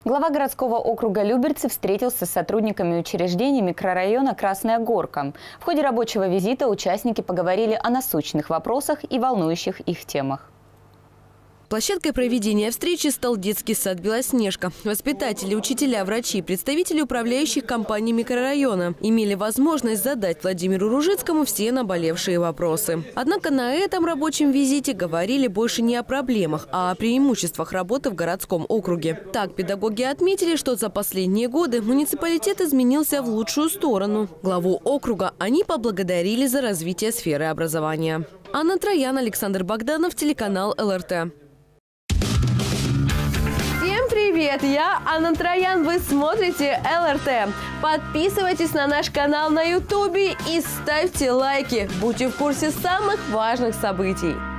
Глава городского округа Люберцы встретился с сотрудниками учреждений микрорайона Красная Горка. В ходе рабочего визита участники поговорили о насущных вопросах и волнующих их темах. Площадкой проведения встречи стал детский сад «Белоснежка». Воспитатели, учителя, врачи и представители управляющих компаний микрорайона имели возможность задать Владимиру Ружицкому все наболевшие вопросы. Однако на этом рабочем визите говорили больше не о проблемах, а о преимуществах работы в городском округе. Так, педагоги отметили, что за последние годы муниципалитет изменился в лучшую сторону. Главу округа они поблагодарили за развитие сферы образования. Анна Троян, Александр Богданов, телеканал ЛРТ. Привет, я Анна Троян, вы смотрите ЛРТ. Подписывайтесь на наш канал на YouTube и ставьте лайки. Будьте в курсе самых важных событий.